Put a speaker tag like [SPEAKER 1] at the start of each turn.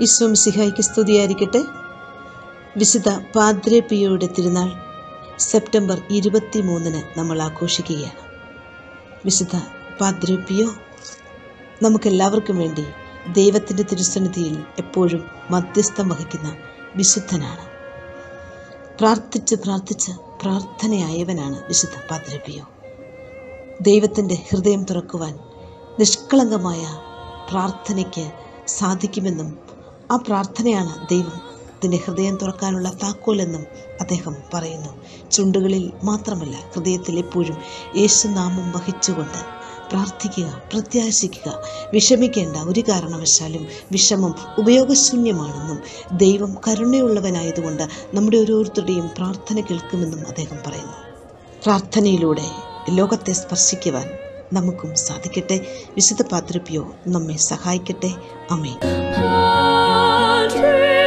[SPEAKER 1] ഈശോ മിശിഹായ്ക്ക് സ്തുതിയായിരിക്കട്ടെ. വിശുദ്ധ പാദ്രെ പിയോയുടെ തിരുനാൾ സെപ്റ്റംബർ 23 നമ്മൾ ആഘോഷിക്കുകയാണ്. വിശുദ്ധ പാദ്രെ പിയോ നമുക്കെല്ലാവർക്കും വേണ്ടി ദൈവത്തിൻ്റെ തിരുസന്നിധിയിൽ എപ്പോഴും മധ്യസ്ഥം വഹിക്കുന്ന വിശുദ്ധനാണ്. പ്രാർത്ഥിച്ച് പ്രാർത്ഥനയായവനാണ് വിശുദ്ധ പാദ്രെ പിയോ. ദൈവത്തിൻ്റെ ഹൃദയം തുറക്കുവാൻ നിഷ്കളങ്കമായ പ്രാർത്ഥനയ്ക്ക് സാധിക്കുമെന്നും ആ പ്രാർത്ഥനയാണ് ദൈവത്തിൻ്റെ ഹൃദയം തുറക്കാനുള്ള താക്കോലെന്നും അദ്ദേഹം പറയുന്നു. ചുണ്ടുകളിൽ മാത്രമല്ല, ഹൃദയത്തിൽ എപ്പോഴും യേശുനാമം വഹിച്ചുകൊണ്ട് പ്രാർത്ഥിക്കുക, പ്രത്യാശിക്കുക. വിഷമിക്കേണ്ട, ഒരു കാരണവശാലും വിഷമം ഉപയോഗശൂന്യമാണെന്നും ദൈവം കരുണയുള്ളവനായതുകൊണ്ട് നമ്മുടെ ഓരോരുത്തരുടെയും പ്രാർത്ഥന കേൾക്കുമെന്നും അദ്ദേഹം പറയുന്നു. പ്രാർത്ഥനയിലൂടെ ലോകത്തെ സ്പർശിക്കുവാൻ നമുക്കും സാധിക്കട്ടെ. വിശുദ്ധ പാദ്രെ പിയോ നമ്മെ സഹായിക്കട്ടെ. ആമേൻ.